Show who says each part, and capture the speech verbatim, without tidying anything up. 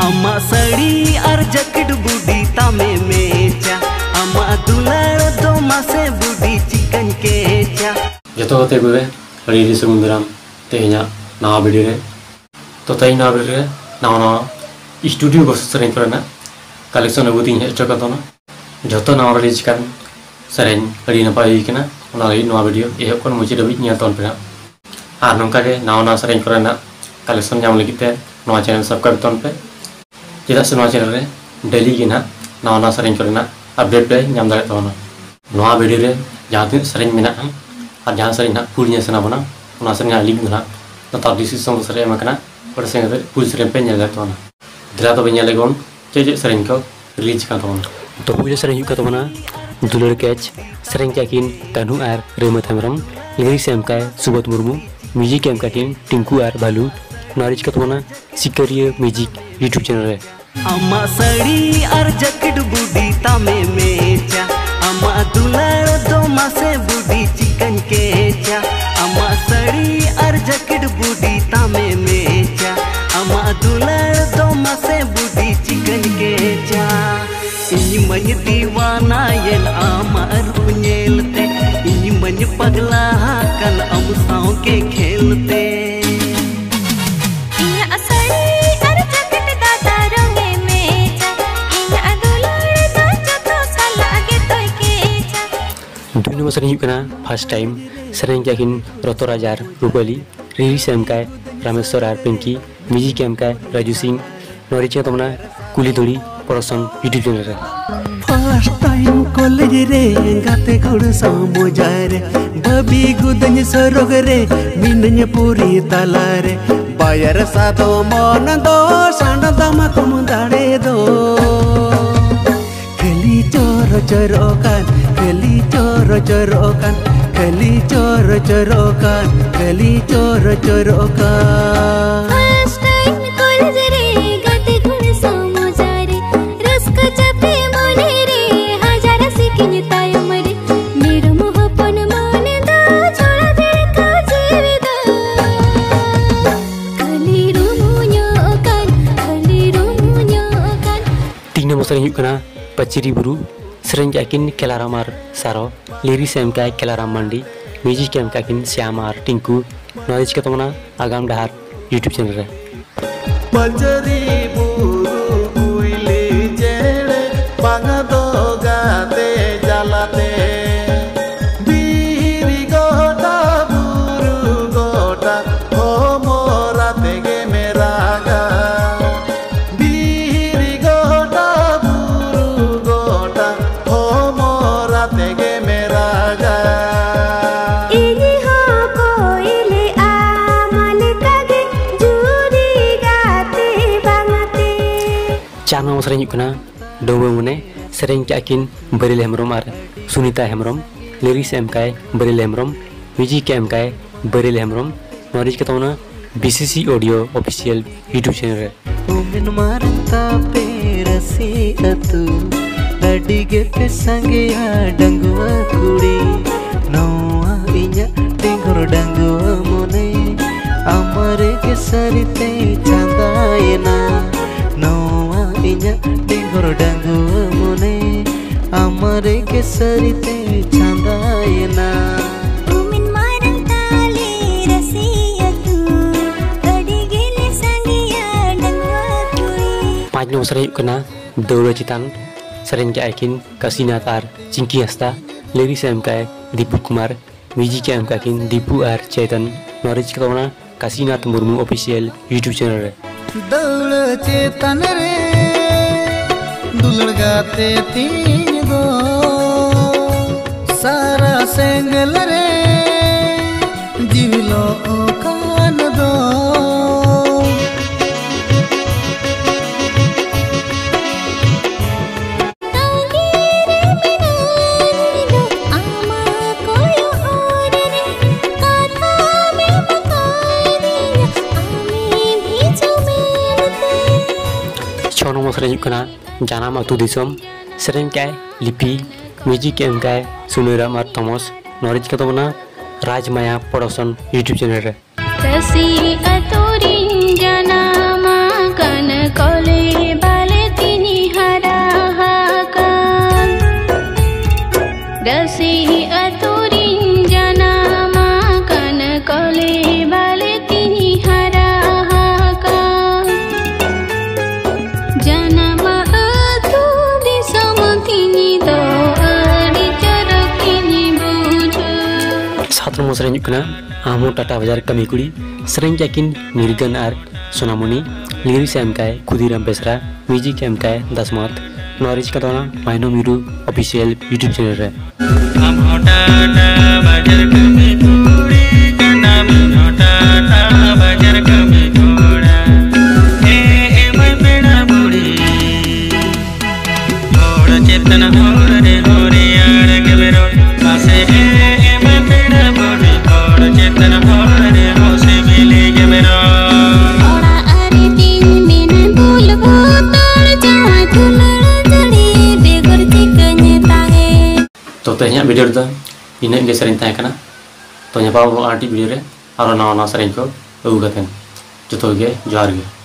Speaker 1: अमा सड़ी और जैकेट बुडी तामे मेचा अमा दुलार दो मासे बुडी चिकन केचा
Speaker 2: जतो होते गुए हरी समुद्रम तेहना नवा वीडियो रे तो तई नवा वीडियो रे नवा नवा स्टूडियो को सरें करना कलेक्शन अगुती है स्टॉक तो ना जतो नवा रिलीज कर सरें हरी नपाई कना ओना लाई नवा वीडियो ए कोन मुझे दबी न्या तोन पे आर नंका के नवा नवा सरें करना कलेक्शन जाम लगिते नवा चैनल सब्सक्राइब तोन पे चेदा से नवा चैनल रे डेली की ना नवा नवा सरें करना अपडेट पे नाम दाड़े तो ना नवा वीडियो रे जहां तीन सरें मेना हम और जहां सरें ना पूरी सेना बना ओना सरें लिंक ना तो तार डिस्क्रिप्शन सरें मकना और से पूरी सरें पे नेल तो ना दिला तो बेnya लेगोन जे जे सरें को रिलीज का तो ना तो पूरी सरें का तो ना दुलर कैच सरें जाकिन कानू आर रेमत हमरम लिरिक्स एम का सुबोध मुर्मू म्यूजिक एम का किन टिंकू आर बालू नॉलेज का तो ना सिकरिया म्यूजिक यूट्यूब चैनल है
Speaker 1: अमा सड़ी और जैकेट बुडी तामे मेचा अमा दुलार दो मासे बुडी चिकन केचा अमा सड़ी और जैकेट बुडी तामे मेचा अमा दुलार दो मासे बुडी चिकन केचा इनी मन दीवाना येल अमा रुनेलते इनी मन पगला कल अम साव के खेलते
Speaker 2: दुनिया में सरें फर्स्ट टाइम सरें जाकिन रतो राजार रूपाली रिलीज एम का रामेश्वर आर पिंकी म्यूजिक एम का राजू सिंह नॉलेज तो मना कुली धुरी प्रोडक्शन यूट्यूब चैनल रे
Speaker 1: फर्स्ट टाइम कॉलेज रे गाते गुड़ समझा रे बबी गुदन सरोग रे मिनन पूरी तला रे बायर सातो मन दो सांड दमा कुम दाड़े दो कली चोर चोरोकान कली चोर चोरोकान कली चोर चोरोकान कली चोर चोरोकान
Speaker 3: फर्स्ट टाइम कॉलेज रे गाते गुण समझा रे रस्का चपे मने रे हजार सिकिन ताय मरे मेरो मोहपन मन दा छोड़ा दे का जीविदा कली रुमुन्यो कान कली रुमुन्यो कान
Speaker 2: तीन नंबर सरें कना पचिरी बुरु सरें जाकिन केलारामार सारो लिरिक्स एम का केलाराम मंडी म्यूजिक एम का किन श्यामार टिंकू नॉलेज का तो मना आगाम डहार यूट्यूब चैनल रे
Speaker 1: पचरी बुरु उइले जेड़े बांगा दो गाते जलाते बीरी गोटा बुरु गोटा हो मोरा तेगे मेरा गा बीरी गोटा बुरु गोटा हो मोरा तेगे मेरा गा
Speaker 3: इनी हो कोइले आमल कागे जुरी गाते बांगते
Speaker 2: चार नंबर सरें कना डोबो मने सरें जाकिन बरिल हेमरम आर सुनीता हेमरम लिरिक्स एम का बरिल हेमरम म्यूजिक एम का बरिल हेमरम नॉलेज का तो ना BCC audio official YouTube channel रे
Speaker 1: उमिन मारता पेरसी अतु लडिगे पे संगया डंगुआ कुड़ी नौआ इnya tinggur डंगुआ मोने अमरे के सरिते चंदायना नौआ इnya tinggur डंगुआ मोने अमरे के सरिते चंदायना
Speaker 3: उमिन मारन ताले रसियतु लडिगे संगिया डंगुआ कुड़ी
Speaker 2: पाँच नंबर सरें कना दौड़ चितान सरें जाकिन कसीना तार चिंकी हस्ता लिरिक्स एम का दीपू कुमार म्यूजिक एम का किन दीपू आर चेतन नॉलेज का तो मना Kashinath Murmu official YouTube channel रे
Speaker 1: दौड़ चेतन रे दुलड़ गाते तीन गो सारा सेंगल रे जीवलो कान दो
Speaker 2: छः नंबर सरें कना जानाम अतु दिसम सरें का लिपि म्यूजिक एम का सुनीराम और थॉमस नॉलेज का तो मना राजमाया प्रोडक्शन यूट्यूब चैनल रे
Speaker 3: रसी अतुरिन जनामा कन college janam atu disam kini do adi cara kini buju.
Speaker 2: Satu mau sering kena amo Tata Bajar kami kuri sering yakin Nirgan ar Sonamoni lirik M K Kudiram Besra music M K Dasmat Norwich katana Maino Miru official YouTube channel re.
Speaker 4: amo Tata Bajar kami kuri kena amo Tata Bajar kami kura eh eh mai peda budi thoda chetana hore re hore yaar ke mero paase eh eh mai peda budi thoda chetana hore re hose mile ke mero
Speaker 3: Ora ari tin binan bul butar jawa tulur jadi begur cikanya tahe.
Speaker 2: तो तेहnya video दा इन गे सरिन ताहे कना तो nya पाव RT video रे आरो ना ना सरिन को अगु गथेन जतो गे जोहार गे।